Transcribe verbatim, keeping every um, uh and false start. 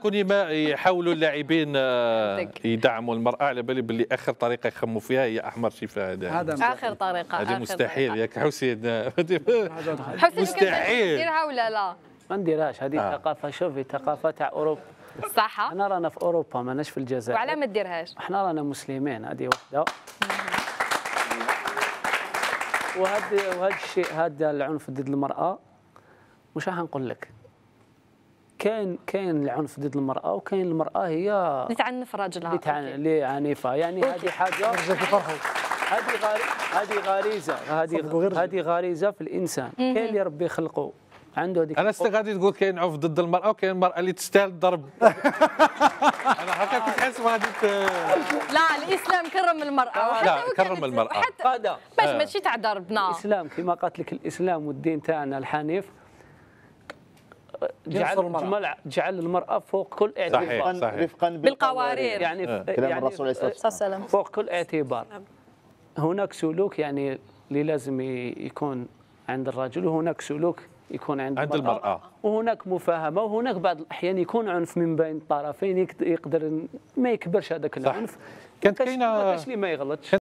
كل ما يحاولوا اللاعبين يدعموا المرأة، على بالي باللي آخر طريقة يخموا فيها هي أحمر شفاء. هذا آخر طريقة. هذه مستحيل ياك حسين. حسين مستحيل نديرها ولا لا؟ ما نديرهاش هذه آه. ثقافة. شوفي ثقافة تاع أوروبا. صح. احنا رانا في أوروبا ماناش في الجزائر. وعلى ما ديرهاش؟ احنا رانا مسلمين، هذه وحدة. وهذا وهذا الشيء، هذا العنف ضد المرأة مش راح نقول لك. كاين كاين العنف ضد المرأة، وكاين المرأة هي اللي تعنف راجلها، اللي عنيفة. يعني هذه حاجة، هذه هذه غريزة، هذه هذه غريزة في الإنسان. كاين اللي ربي خلقه عنده هذيك. انا است غادي تقول كاين عنف ضد المرأة، وكاين المرأة اللي تستاهل الضرب. انا هكا كنت حاسس غادي. لا، الإسلام كرم المرأة. لا، كرم المرأة هذا باش ماشي تاع ضربنا. الإسلام كما قالت لك، الإسلام والدين تاعنا الحنيف جعل جمال جعل المرأة فوق كل اعتبار. صحيح. رفقا بالقوارير. يعني كلام يعني الرسول عليه الصلاة والسلام فوق كل اعتبار. هناك سلوك يعني اللي لازم يكون عند الرجل، وهناك سلوك يكون عند, عند المرأة. المرأة، وهناك مفاهمة، وهناك بعض الأحيان يكون عنف من بين الطرفين، يقدر ما يكبرش هذاك العنف. كانت كاينه ما كاينش اللي ما يغلطش.